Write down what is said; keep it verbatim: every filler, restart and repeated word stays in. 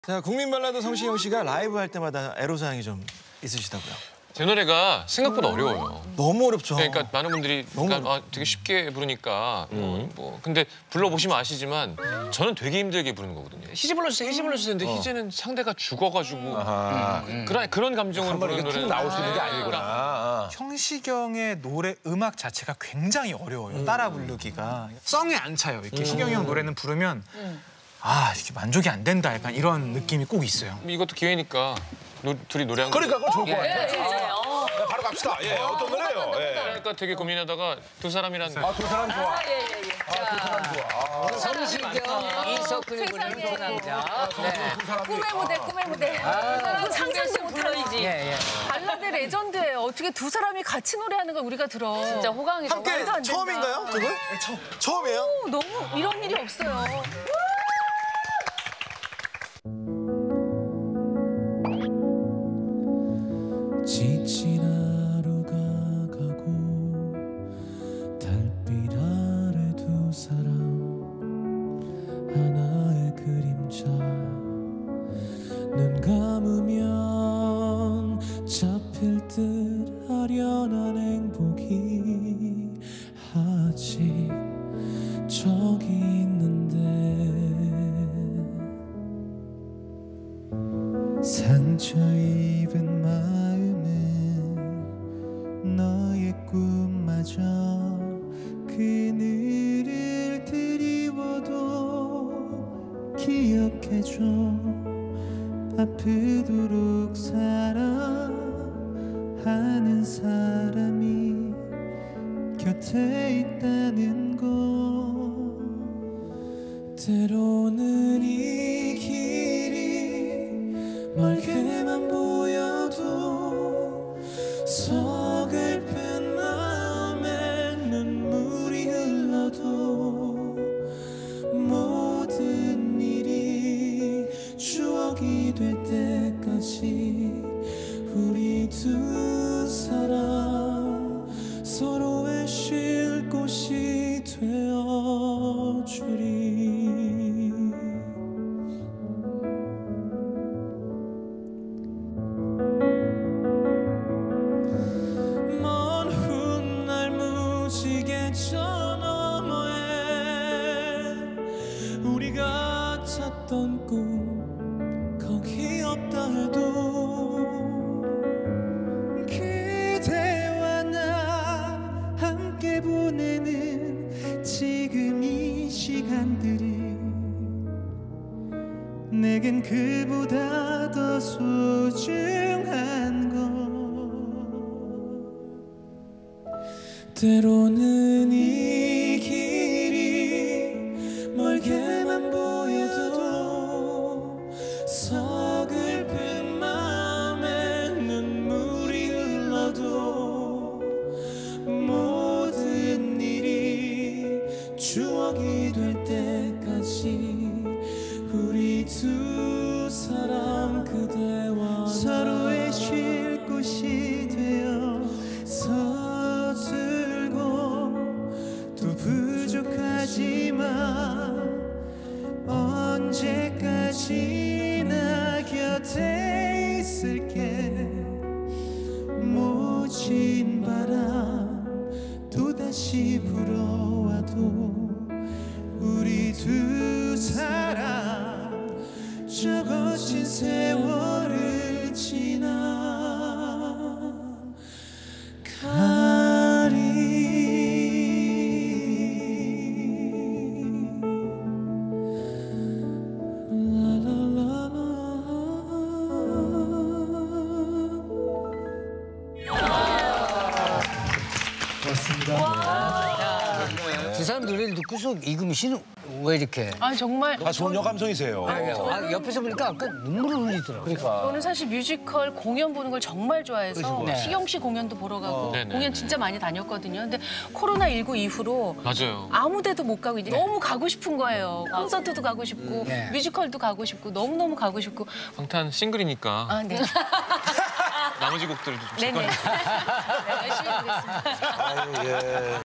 자, 국민 발라드 성시경 씨가 라이브 할 때마다 애로사항이 좀 있으시다고요? 제 노래가 생각보다 어려워요. 너무 어렵죠. 그러니까 많은 분들이 너무 그러니까 아, 되게 쉽게 부르니까 뭐, 뭐 근데 불러보시면 아시지만 저는 되게 힘들게 부르는 거거든요. 희지 불러주세요, 희지 불러주세요. 근데 희지는 상대가 죽어가지고 아하. 음, 그런 그런 감정으로 한번 부르는 이렇게 툭 노래는 나올 수 있는 게 아니구나. 아. 성시경의 노래 음악 자체가 굉장히 어려워요. 따라 부르기가 썽에 안 차요. 이렇게 시경이 형 노래는 부르면 아 이렇게 만족이 안 된다. 약간 이런 느낌이 꼭 있어요. 이것도 기회니까 노, 둘이 노래 한 곡. 그러니까 그거 좋을 것 같아. 진짜요? 네, 바로 갑시다. 예, 어떤 노래요? 예. 그러니까 되게 고민하다가 두 사람이란 아, 두 사람 좋아. 예, 예, 예. 아, 두 사람 좋아. 아, 성시경, 이석훈이 부르는 두 남자. 네. 두 사람이. 꿈의 무대, 꿈의 무대. 그 상상도 못하지. 예, 예. 발라드 레전드예요. 어떻게 두 사람이 같이 노래하는 걸 우리가 들어. 진짜 호강이 함께 말도 안 된다. 처음인가요, 두 분? 처음. 처음이에요? 오, 너무 이런 일이 없어요. 지친 하루가 가고 달빛 아래 두 사람 하나의 그림자 눈 감으면 잡힐 듯 아련한 행복이 아직 저기 있는데 상처 입은 마음은 너의 꿈마저 그늘을 드리워도 기억해줘 아프도록 사랑하는 사람이 곁에 있다는 거 때로는 이 길이 멀게만 보여도 서글픈 마음에 눈물이 흘러도 모든 일이 추억이 될 때까지 우리 두 사람 서로의 쉴 곳이 되어주리. 먼 훗날 무지개 저 너머에 우리가 찾던 꿈 거기 없다 해도 그대와 나 함께 보내는 지금 이 시간들이 내겐 그보다 더 소중한 것 때로는 이 길이 멀게만 보여도 서글픈 마음에 눈물이 흘러도 모든 일이 추억이 될 때까지 우리 두 사람 그대와 서로의 쉴 곳이 되어 서툴고 또 부족하지만 언제까지나 곁에 있을게 모진 바람 또다시 불어와도 우리 두 사람 저 거친 세월을 지나 가리 두 사람 노래를 듣고서 이금희 씨는 왜 이렇게? 아 정말. 아, 좋은 여감성이세요. 아, 옆에서 보니까 아까 눈물을 흘리더라고요. 그러니까. 저는 사실 뮤지컬 공연 보는 걸 정말 좋아해서 네. 시경 씨 공연도 보러 가고 네네. 공연 진짜 많이 다녔거든요. 근데 코로나십구 이후로 맞아요. 아무 데도 못 가고 이제 너무 가고 싶은 거예요. 콘서트도 가고 싶고 네. 뮤지컬도 가고 싶고 너무너무 가고 싶고. 방탄 싱글이니까 아, 네. 나머지 곡들도 좀 네네. 잠깐 네, 열심히 보겠습니다. 아유, 예.